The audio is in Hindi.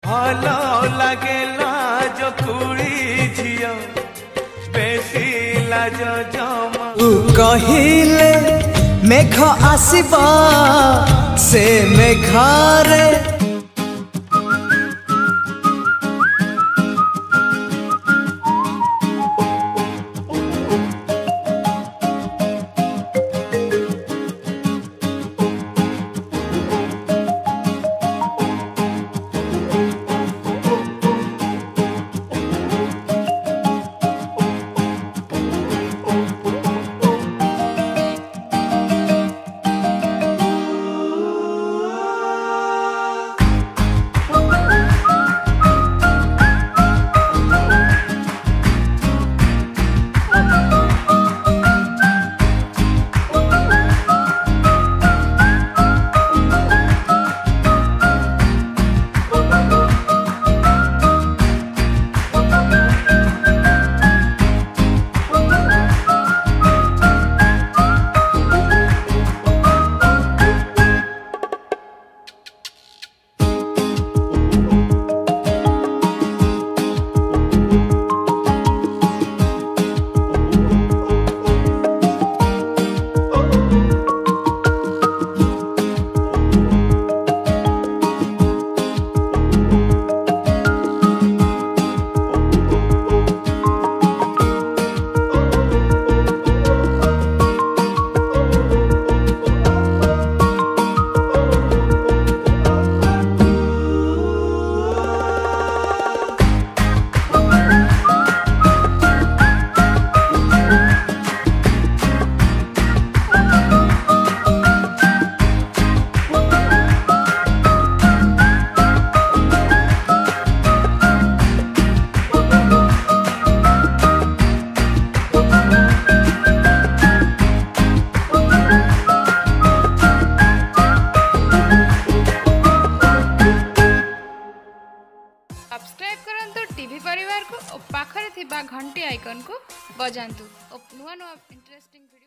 भलो लागेला जो कुड़ी झियो बेसी लाज जमा कहिले मेघ आसिबा से मेघारे सब्सक्राइब करंतु टीवी परिवार को और पाखरे थिबा घंटी आइकन को बजांतु और नुआ नुआ इंटरेस्टिंग